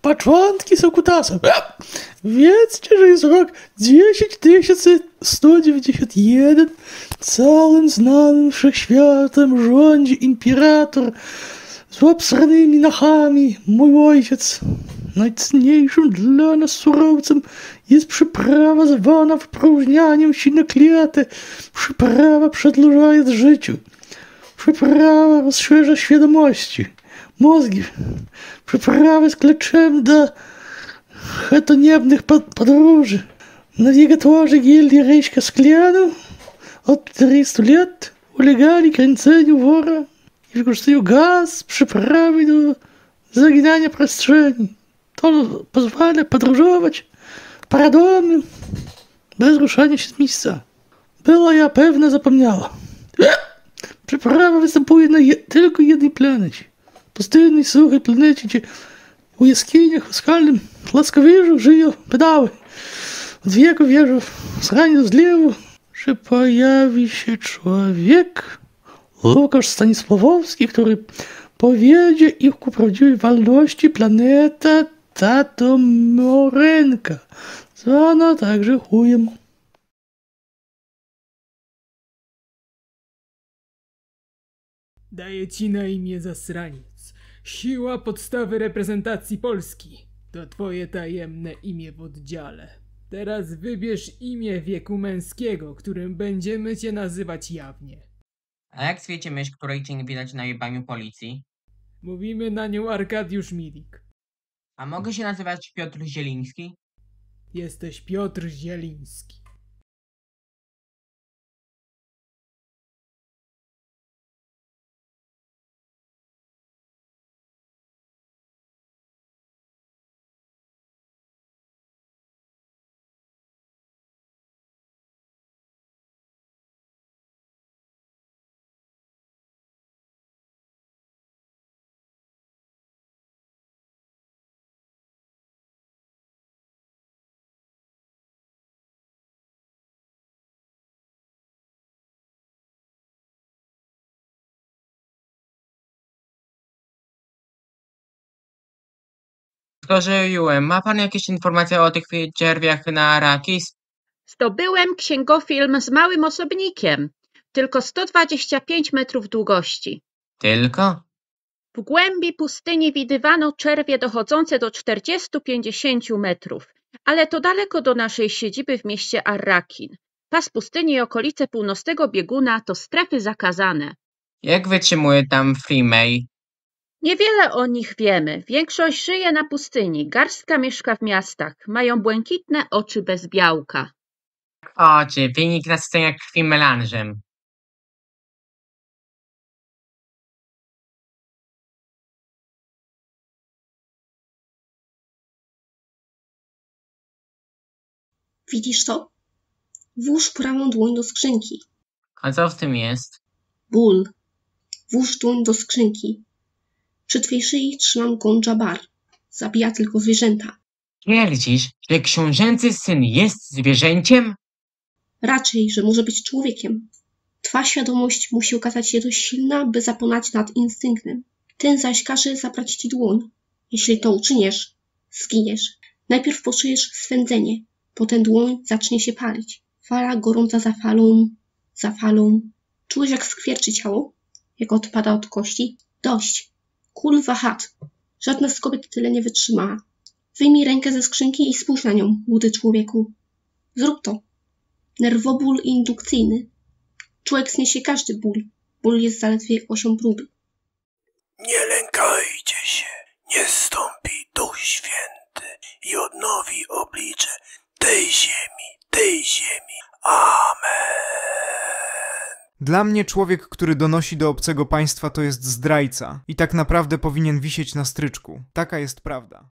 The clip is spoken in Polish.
początki są kutasem. Wiedzcie, że jest rok 10191, całym znanym wszechświatem rządzi imperator z obsranymi nachami, mój ojciec. Najcenniejszym dla nas surowcem jest przyprawa zwana wypróżnianiem się na kwiaty. Przyprawa przedłużając życiu. Przyprawa rozszerza świadomości, mózgi. Przyprawa jest kluczem do hetoniebnych podróży. Nawigatorzy gildii Ryśka Sklianu od 400 lat ulegali kręceniu wora i wykorzystują gaz z przyprawy do zaginania przestrzeni. To pozwala podróżować paradomem bez ruszania się z miejsca. Była ja pewna zapomniała. Przyprawa występuje na tylko jednej planecie. Pustynnej, suchej planecie, gdzie w jaskiniach, w skalnym plaskowierzu żyją pedały. Od wieku wierzą w sranie do zlewu, że pojawi się człowiek, Łukasz Stanisławowski, który powiedzie ich ku prawdziwej wolności planeta Tatomorenka, zwana także chujem. Daję ci na imię zasraniec. Siła podstawy reprezentacji Polski. To twoje tajemne imię w oddziale. Teraz wybierz imię wieku męskiego, którym będziemy cię nazywać jawnie. A jak zwiecie myśl, której cię nie widać na jebaniu policji? Mówimy na nią Arkadiusz Milik. A mogę się nazywać Piotr Zieliński? Jesteś Piotr Zieliński. Zgorzyłem. Ma pan jakieś informacje o tych czerwiach na Arrakis? Zdobyłem księgofilm z małym osobnikiem, tylko 125 metrów długości. Tylko? W głębi pustyni widywano czerwie dochodzące do 40–50 metrów, ale to daleko do naszej siedziby w mieście Arrakin. Pas pustyni i okolice północnego bieguna to strefy zakazane. Jak wytrzymuje tam Freemay? Niewiele o nich wiemy. Większość żyje na pustyni, garstka mieszka w miastach. Mają błękitne oczy bez białka. Oczy, wynik nasycenia krwi melanżem. Widzisz to? Włóż prawą dłoń do skrzynki. A co w tym jest? Ból. Włóż dłoń do skrzynki. Przy twej szyi trzymam Gondżabar. Zabija tylko zwierzęta. Twierdzisz, że książęcy syn jest zwierzęciem? Raczej, że może być człowiekiem. Twa świadomość musi okazać się dość silna, by zaponać nad instynktem. Ten zaś każe zabrać ci dłoń. Jeśli to uczyniesz, zginiesz. Najpierw poczujesz swędzenie, potem dłoń zacznie się palić. Fala gorąca za falą. Czujesz, jak skwierczy ciało? Jak odpada od kości? Dość. Kul wahat. Żadna z kobiet tyle nie wytrzymała. Wyjmij rękę ze skrzynki i spójrz na nią, młody człowieku. Zrób to. Nerwoból indukcyjny. Człowiek zniesie każdy ból. Ból jest zaledwie osią próby. Nie lękajcie się, nie zstąpi Duch Święty i odnowi oblicze tej ziemi. Amen. Dla mnie człowiek, który donosi do obcego państwa, to jest zdrajca i tak naprawdę powinien wisieć na stryczku. Taka jest prawda.